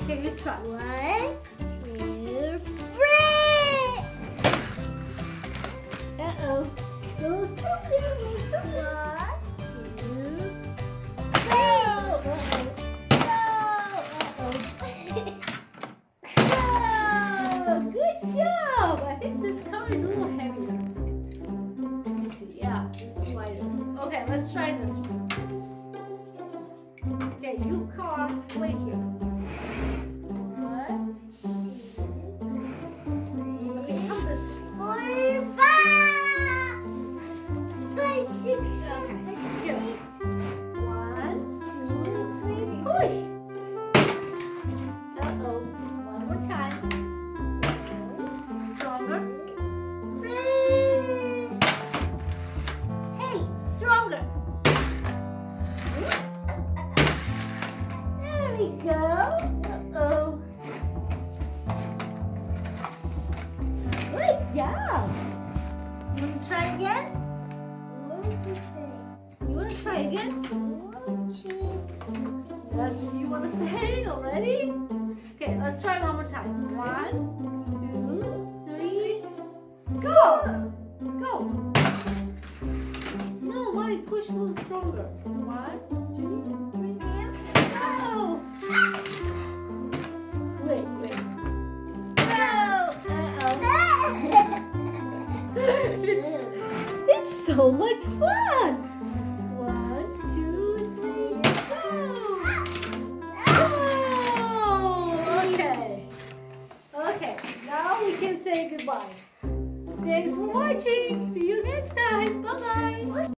Okay, you try. 1, 2, 3. Uh-oh. Go, stop there. Stop there. 1, 2, 3. Good job! I think this car is a little heavier. Let me see. Yeah, this is lighter. Okay, let's try this one. Okay, you car, wait here. 1, 2, 3, Okay, come this way. 4, 5, 6, 7, 8. Here. 1, 2, 3, push! Uh-oh. One more time. Stronger. 3. Hey, stronger. There we go. Uh-oh. Good job. You want to try again? You want to try again? You want to say already? Okay, let's try one more time. 1, 2, 3, go! Go! No, mommy, push a little stronger. 1, 2, 3, go! Wait. No! It's so much fun! 1, 2, 3, go! Oh, okay, now we can say goodbye. Thanks for watching. See you next time. Bye-bye.